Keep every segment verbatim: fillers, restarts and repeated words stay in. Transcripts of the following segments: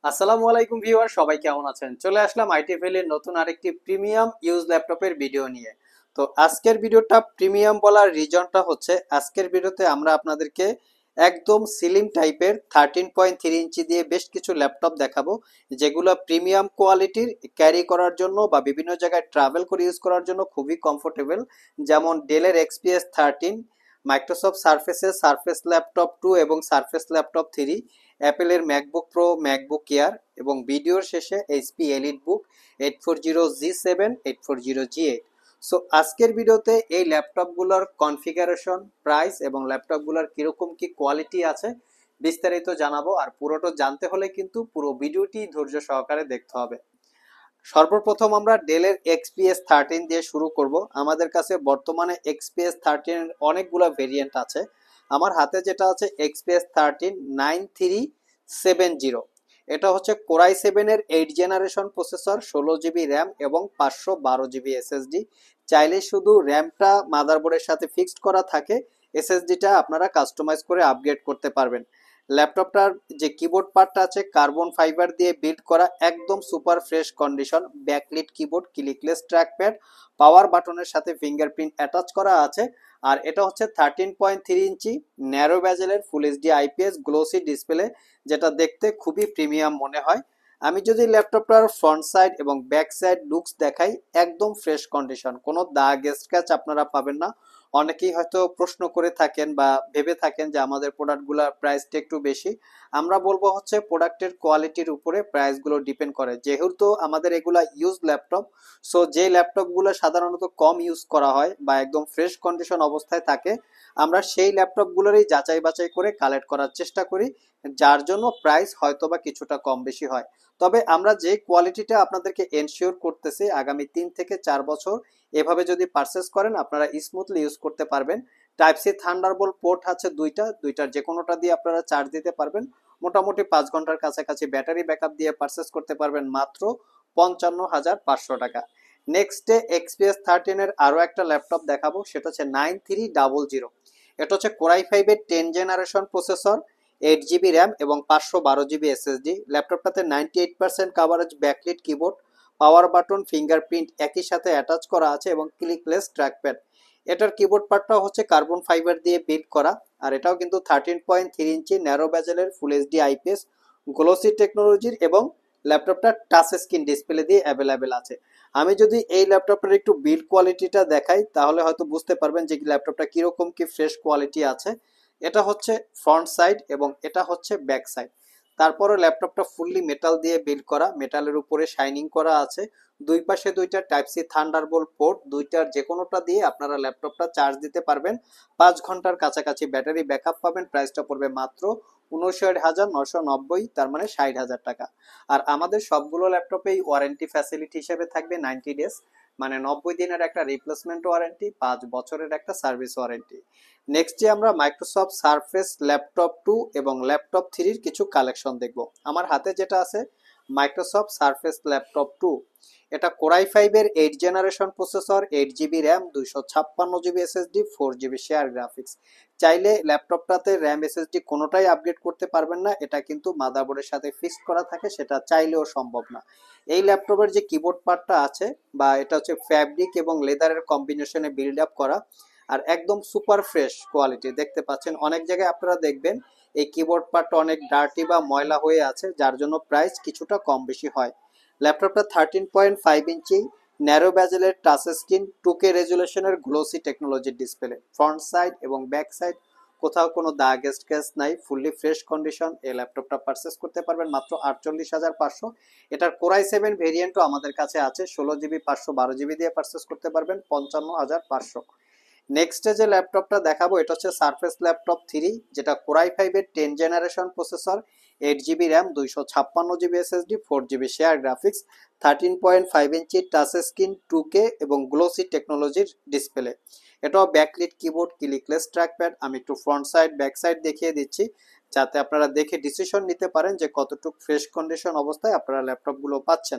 আসসালামু আলাইকুম ভিউয়ার, সবাই কেমন আছেন? চলে আসলাম আইটি ভ্যালির নতুন আরেকটি প্রিমিয়াম ইউজ ল্যাপটপের ভিডিও নিয়ে। তো আজকের ভিডিওটা প্রিমিয়াম বলার রিজনটা হচ্ছে আজকের ভিডিওতে আমরা আপনাদেরকে একদম স্লিম টাইপের থার্টিন পয়েন্ট থ্রি ইঞ্চি দিয়ে বেশ কিছু ল্যাপটপ দেখাবো, যেগুলো প্রিমিয়াম কোয়ালিটির, ক্যারি করার জন্য বা বিভিন্ন জায়গায় ট্রাভেল করে ইউজ করার জন্য খুবই কমফোর্টেবল। যেমন ডেলের এক্সপিএস থার্টিন, মাইক্রোসফট সার্ফেসের সার্ফেস ল্যাপটপ টু এবং সার্ফেস ল্যাপটপ থ্রি, অ্যাপেলের ম্যাকবুক প্রো, ম্যাকবুক এয়ার এবং ভিডিওর শেষে HP EliteBook eight four zero G seven, eight four zero G eight. So আজকের ভিডিওতে এই ল্যাপটপগুলোর কনফিগারেশন, প্রাইস এবং ল্যাপটপগুলোর কীরকম কি কোয়ালিটি আছে বিস্তারিত জানাবো। আর পুরোটা জানতে হলে কিন্তু পুরো ভিডিওটি ধৈর্য সহকারে দেখতে হবে। সর্বপ্রথম আমরা ডেলের এক্সপিএস থার্টিন দিয়ে শুরু করব। আমাদের কাছে বর্তমানে এক্সপিএস থার্টিনের অনেকগুলো ভেরিয়েন্ট আছে। আমার হাতে যেটা আছে XPS thirteen nine three seven zero. এটা হচ্ছে কোরাই সেভেনের এইট জেনারেশন প্রসেসর, ষোলো জিবি র্যাম এবং পাঁচশো বারো জিবি এসএসডি। চাইলে শুধু র্যামটা মাদারবোর্ডের সাথে ফিক্সড করা থাকে, এসএসডিটা আপনারা কাস্টমাইজ করে আপগ্রেড করতে পারবেন। ল্যাপটপটার যে কিবোর্ড পার্টটা আছে কার্বন ফাইবার দিয়ে বিল্ড করা, একদম super fresh condition. Backlit keyboard, clickless trackpad, power বাটনের সাথে ফিঙ্গারপ্রিন্ট অ্যাটাচ করা আছে। আর এটা হচ্ছে thirteen point three inch narrow ব্যাজেলের full HD IPS glossy display, যেটা দেখতে খুবই প্রিমিয়াম মনে হয়। আমি যদি ল্যাপটপটার ফ্রন্ট সাইড এবং ব্যাক সাইড লুকস দেখাই, একদম ফ্রেশ কন্ডিশন, কোনো দাগ স্ক্র্যাচ আপনারা পাবেন না। অনেকেই হয়তো প্রশ্ন করে থাকেন বা ভেবে থাকেন যে আমাদের প্রোডাক্টগুলোর প্রাইসটা একটু বেশি। আমরা বলবো হচ্ছে প্রোডাক্টের কোয়ালিটির উপরে প্রাইসগুলো ডিপেন্ড করে। যেহেতু আমাদের এগুলা ইউজ ল্যাপটপ, সো যে ল্যাপটপগুলো সাধারণত কম ইউজ করা হয় বা একদম ফ্রেশ কন্ডিশন অবস্থায় থাকে, আমরা সেই ল্যাপটপগুলোরই যাচাই বাছাই করে কালেক্ট করার চেষ্টা করি, যার জন্য প্রাইস হয়তো বা কিছুটা কম বেশি হয়। তবে আমরা যে কোয়ালিটিটা আপনাদেরকে এনশিওর করতেছি আগামী তিন থেকে চার বছর এভাবে যদি পারচেস করেন আপনারা স্মুথলি ইউজ করতে পারবেন। টাইপ সি থান্ডারবোল্ট পোর্ট আছে দুইটা, দুইটার যে কোনোটা দিয়ে আপনারা চার্জ দিতে পারবেন। মোটামুটি পাঁচ ঘন্টার কাছাকাছি ব্যাটারি ব্যাকআপ দিয়ে পারচেস করতে পারবেন মাত্র পঞ্চান্ন হাজার পাঁচশো টাকা। নেক্সটে এক্সপিএস থার্টিনের আরও একটা ল্যাপটপ দেখাবো, সেটা হচ্ছে নাইন থ্রি ডাবল জিরো। এটা হচ্ছে কোরাই ফাইভের ten generation processor, eight GB RAM এবং পাঁচশো বারো জিবি এসএসডি। ল্যাপটপটাতে ninety eight percent coverage, backlit keyboard, power button, fingerprint একই সাথে অ্যাটাচ করা আছে এবং ক্লিকলেস ট্র্যাকপ্যাড। এটার কিবোর্ড পার্টটাও হচ্ছে কার্বন ফাইবার দিয়ে বিল্ড করা। আর এটাও কিন্তু thirteen point three inch narrow ব্যাজেলের ফুল এইচডি আইপিএস গ্লোসি টেকনোলজির এবং ল্যাপটপটা টাচ স্ক্রিন ডিসপ্লে দিয়ে অ্যাভেলেবেল আছে। আমি যদি এই ল্যাপটপটার একটু বিল্ড কোয়ালিটিটা দেখাই তাহলে হয়তো বুঝতে পারবেন যে ল্যাপটপটা কীরকম কি ফ্রেশ কোয়ালিটি আছে। এটা হচ্ছে ফ্রন্ট সাইড এবং এটা হচ্ছে ব্যাক সাইড। তারপরে ল্যাপটপটা ফুললি মেটাল দিয়ে বিল্ড করা, মেটালের উপরে শাইনিং করা আছে। দুই পাশে দুইটা টাইপ সি থান্ডারবোল্ট পোর্ট, দুইটার যে কোনোটা দিয়ে আপনারা ল্যাপটপটা চার্জ দিতে পারবেন। পাঁচ ঘন্টার কাছাকাছি ব্যাটারি ব্যাকআপ পাবেন। প্রাইসটা পড়বে মাত্র উনষাট হাজার নশো নব্বই, তার মানে ষাট হাজার টাকা। আর আমাদের সবগুলো ল্যাপটপেই ওয়ারেন্টি ফ্যাসিলিটি হিসেবে থাকবে নাইনটি ডেজ, মানে নব্বই দিনের একটা রিপ্লেসমেন্ট ওয়ারেন্টি, পাঁচ বছরের একটা সার্ভিস ওয়ারেন্টি। নেক্সটে আমরা মাইক্রোসফট সারফেস ল্যাপটপ টু এবং ল্যাপটপ থ্রির কিছু কালেকশন দেখব। আমার হাতে যেটা আছে মাইক্রোসফট সারফেস ল্যাপটপ টু, এটা কোরাই ফাইভের eight generation processor, eight GB RAM, দুইশো ছাপ্পান্ন GB SSD, four GB share graphics. চাইলে ল্যাপটপটাতে র্যাম এসএসডি কোনোটাই আপগ্রেড করতে পারবেন না, এটা কিন্তু মাদারবোর্ডের সাথে ফিক্সড করা থাকে, সেটা চাইলেও সম্ভব না। এই ল্যাপটপের যে কিবোর্ড পার্টটা আছে বা এটা হচ্ছে ফ্যাব্রিক এবং লেদারের কম্বিনেশনে বিল্ড আপ করা, আর একদম সুপার ফ্রেশ কোয়ালিটি দেখতে পাচ্ছেন। অনেক জায়গায় আপনারা দেখবেন এই কিবোর্ড পার্টটা অনেক ডার্টি বা ময়লা হয়ে আছে, যার জন্য প্রাইস কিছুটা কম বেশি হয়। ল্যাপটপটা thirteen point five inch narrow ব্যাজেলের টাচ স্ক্রিন, টু কে রেজুলেশনের গ্লোসি টেকনোলজির ডিসপ্লে। ফ্রন্ট সাইড এবং ব্যাক সাইড কোথাও কোনো দাগ স্ক্র্যাচ নাই, ফুললি ফ্রেশ কন্ডিশন। এই ল্যাপটপটা পারচেস করতে পারবেন মাত্র আটচল্লিশ হাজার পাঁচশো। এটার কোরাই সেভেন ভেরিয়েন্টও আমাদের কাছে আছে, ষোলো জিবি পাঁচশো বারো জিবি দিয়ে পারচেস করতে পারবেন পঞ্চান্ন হাজার পাঁচশো। নেক্সটে যে ল্যাপটপটা দেখাবো এটা হচ্ছে সারফেস ল্যাপটপ থ্রি, যেটা কোরাই ফাইভের ten generation processor, eight GB RAM, দুইশো ছাপ্পান্ন GB SSD, four GB share graphics, thirteen point five inch touch screen, two K এবং গ্লোসি টেকনোলজির ডিসপ্লে। এটাও ব্যাকলিট কিবোর্ড, ক্লিকলেস ট্র্যাকপ্যাড। আমি একটু ফ্রন্ট সাইড ব্যাক সাইড দেখিয়ে দিচ্ছি যাতে আপনারা দেখে ডিসিশন নিতে পারেন যে কতটুকু ফ্রেশ কন্ডিশন অবস্থায় আপনারা ল্যাপটপগুলো পাচ্ছেন।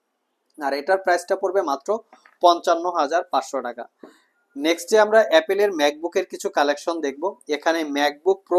আর এটার প্রাইসটা পড়বে মাত্র পঞ্চান্ন হাজার পাঁচশো টাকা। নেক্সটে আমরা অ্যাপেলের ম্যাকবুকের কিছু কালেকশন দেখব। এখানে MacBook Pro,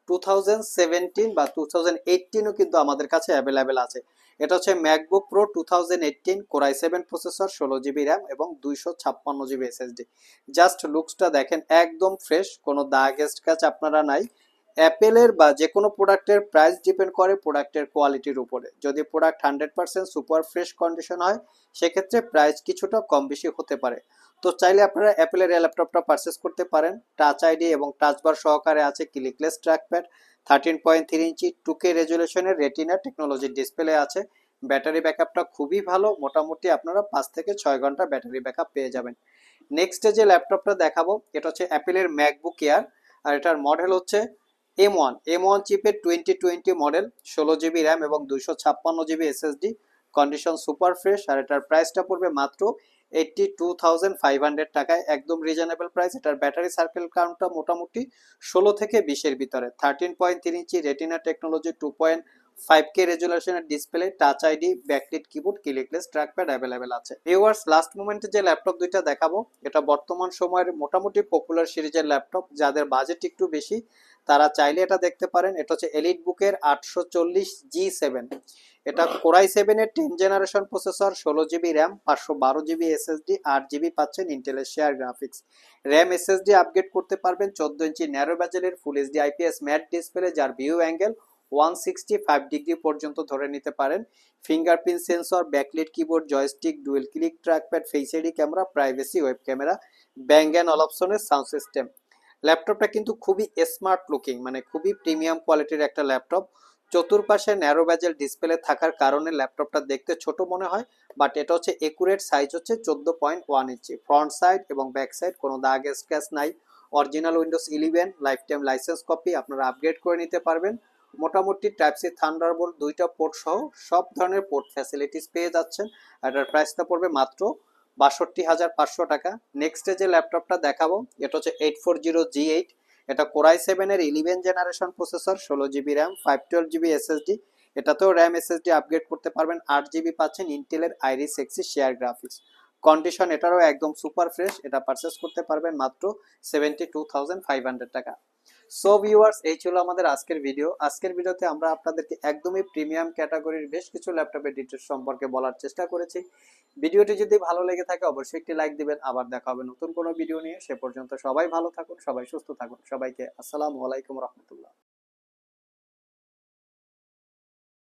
two thousand seventeen বা টু থাউজেন্ড এইটিনও কিন্তু আমাদের কাছে অ্যাভেলেবেল আছে। এটা হচ্ছে MacBook Pro two thousand eighteen Core i seven processor, ষোলো জিবি র্যাম এবং দুইশো ছাপ্পান্ন জিবি এসএসডি। জাস্ট লুকসটা দেখেন, একদম ফ্রেশ, কোনো দাগ স্ক্র্যাচ আপনারা নাই। অ্যাপেলের বা যে কোনো প্রোডাক্টের প্রাইস ডিপেন্ড করে প্রোডাক্টের কোয়ালিটির উপরে। যদি product hundred percent super fresh condition হয় সেক্ষেত্রে প্রাইস কিছুটা কম বেশি হতে পারে। তো চাইলে আপনারা অ্যাপেলের এই ল্যাপটপটা পারচেস করতে পারেন। টাচ আইডি এবং টাচ বার সহকারে আছে, clickless trackpad, thirteen point three inch two K রেজুলেশনের রেটিনা টেকনোলজির ডিসপ্লে আছে। ব্যাটারি ব্যাকআপটা খুবই ভালো, মোটামুটি আপনারা পাঁচ থেকে ছয় ঘন্টা ব্যাটারি ব্যাকআপ পেয়ে যাবেন। নেক্সটে যে ল্যাপটপটা দেখাবো এটা হচ্ছে অ্যাপেলের ম্যাকবুক এয়ার, আর এটার মডেল হচ্ছে এম ওয়ান এম ওয়ান চিপের টোয়েন্টি টোয়েন্টি মডেল, ষোলো জিবি র্যাম এবং দুইশো ছাপ্পান্ন GB SSD, condition super fresh. আর এটার প্রাইসটা পড়বে মাত্র eighty two thousand five hundred টাকায়, একদম রিজনেবল প্রাইস। এটার ব্যাটারি সার্কেল কাউন্টটা মোটামুটি ষোলো থেকে বিশের ভিতরে। Thirteen point three inch Retina technology, two point five K রেজুলেশনের display, Touch ID, backlit keyboard, clickless trackpad available আছে। ভিউয়ার্স, লাস্ট মোমেন্টে যে ল্যাপটপ দুইটা দেখাবো এটা বর্তমান সময়ের মোটামুটি পপুলার সিরিজের ল্যাপটপ। যাদের বাজেট একটু বেশি তারা চাইলে এটা দেখতে পারেন। এটা হচ্ছে এলিট বুকের আটশো চল্লিশ জি সেভেন। এটা কোরাই সেভেন এর টেন জেনারেশন প্রসেসর, ষোলো জিবি র্যাম, পাঁচশো বারো জিবি এসএসডি, আট জিবি পাচ্ছেন ইন্টেলের share graphics. RAM SSD upgrade করতে পারবেন। চোদ্দ ইঞ্চি ন্যারো ব্যাজেলের full HD IPS matte display, যার view angle one sixty five degree পর্যন্ত ধরে নিতে পারেন। Fingerprint sensor, backlit keyboard, joystick, dual click trackpad, face ID camera, privacy web camera, Bang and অলপসনের সাউন্ড সিস্টেম। ল্যাপটপটা কিন্তু খুবই স্মার্ট লুকিং, মানে খুবই প্রিমিয়াম কোয়ালিটির একটা ল্যাপটপ। চতুর্পাশে ন্যারো ব্যাজেল ডিসপ্লে থাকার কারণে ল্যাপটপটা দেখতে ছোট মনে হয়, বাট এটা হচ্ছে একুরেট সাইজ হচ্ছে চোদ্দ পয়েন্ট ওয়ান ইঞ্চি। ফ্রন্ট সাইড এবং ব্যাক সাইড কোনো দাগ স্ক্র্যাচ নাই। Original Windows eleven life time licence copy, আপনারা আপগ্রেড করে নিতে পারবেন। মোটামুটি টাইপ সি থান্ডারবোল্ট দুইটা পোর্ট সহ সব ধরনের পোর্ট ফ্যাসিলিটিস পেয়ে যাচ্ছেন। আর এটার প্রাইসটা পড়বে মাত্র বাষট্টি হাজার পাঁচশো টাকা। নেক্সটে যে ল্যাপটপটা দেখাবো এটা হচ্ছে eight four zero G eight. এটা কোরাই সেভেন এর ইলেভেন জেনারেশন প্রসেসর, ষোলো GB RAM, five twelve GB SSD. এটাতেও র্যাম এসএসডি আপগ্রেড করতে পারবেন। আট জিবি পাচ্ছেন ইন্টেলের Iris Xe share graphics. Condition এটারও একদম সুপার ফ্রেশ। এটা পারচেস করতে পারবেন মাত্র seventy two thousand five hundred টাকা। সো ভিউয়ার্স, এই ছিল আমাদের আজকের ভিডিও। আজকের ভিডিওতে আমরা আপনাদেরকে একদমই প্রিমিয়াম ক্যাটাগরির বেশ কিছু ল্যাপটপের ডিটেলস সম্পর্কে বলার চেষ্টা করেছি। ভিডিওটি যদি ভালো লেগে থাকে অবশ্যই একটি লাইক দিবেন। আবার দেখা হবে নতুন কোনো ভিডিও নিয়ে। সে পর্যন্ত সবাই ভালো থাকুন, সবাই সুস্থ থাকুন। সবাইকে আসসালামু আলাইকুম রহমতুল্লাহ।